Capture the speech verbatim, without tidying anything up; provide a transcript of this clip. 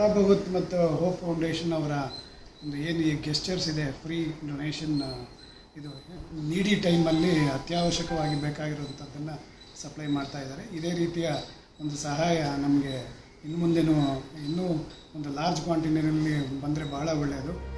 ಭಗತ್ ಮತ್ತು hope foundation ಅವರ ಒಂದು ಏನು ಈ ಗೆಸ್ಚರ್ಸ್ ಇದೆ, ಫ್ರೀ ಡೊನೇಷನ್, ಇದು ನೀಡಿ ಟೈಮಲ್ಲಿ ಅತ್ಯವಶ್ಯಕವಾಗಿ ಬೇಕಾಗಿರುವಂಥದ್ದನ್ನು ಸಪ್ಲೈ ಮಾಡ್ತಾ ಇದ್ದಾರೆ. ಇದೇ ರೀತಿಯ ಒಂದು ಸಹಾಯ ನಮಗೆ ಇನ್ನು ಮುಂದೆನೂ ಇನ್ನೂ ಒಂದು ಲಾರ್ಜ್ ಕ್ವಾಂಟಿಟಿನಲ್ಲಿ ಬಂದರೆ ಭಾಳ ಒಳ್ಳೆಯದು.